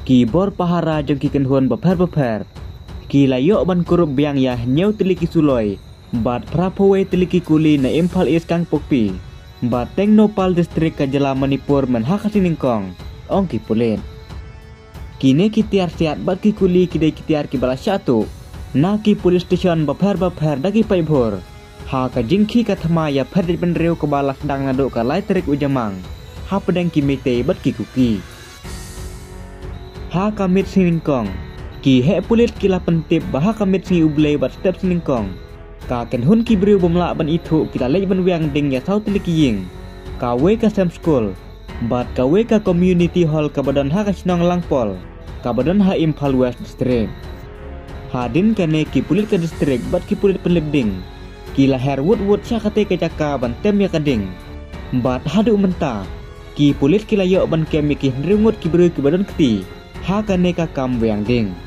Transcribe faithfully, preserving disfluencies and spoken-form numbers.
Ki bor pahara jong ki kenhuan beper-beper. Ki layok ban kurup biang yah nyau teliki suloi. Bat prapowe teliki kuli na Imphal East kang pokpi. Bat teng nopal distrik Kajala Manipur men hakasiningkong. Ong ki pulit. Kini ki tiar siat bat ki kuli kidai ki tiar ki balas syatu. Na ki police station beper-beper dagi paibhor. Ha ka jingki ka thama ya phadit ban reu ka balas dang naduk ka lai terik ujamang. Ha pedang ki mete bat ki kuki. Ha kamit siningkong. Ki he pulit kila pentip bah kamit singi ublei bat step siningkong. Ka ken hun ki briu bomlak ban itu kita lej ban wiang ding ya sau teliki ying. Ka we ka Sam School. Bat ka we ka community hall ka badan ha ka sinong langpol. Ka badan ha Imphal West District. Hadin kane ki pulit ka distrik bat ki pulit penlebding. Ki lahir wud-wud syakate ka jaka ban tem ya kading. Bat hadu menta. Ki pulit ki layok ban kem ki ringut ki briu ki badan keti. Ha kane ka kam wiang ding.